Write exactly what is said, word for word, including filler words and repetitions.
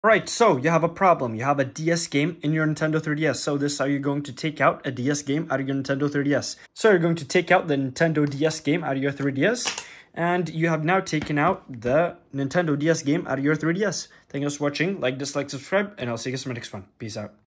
Right, so you have a problem. You have a D S game in your Nintendo three D S. So this is how you're going to take out a D S game out of your Nintendo three D S. So you're going to take out the Nintendo D S game out of your three D S. And you have now taken out the Nintendo D S game out of your three D S. Thank you for watching. Like, dislike, subscribe, and I'll see you guys in my next one. Peace out.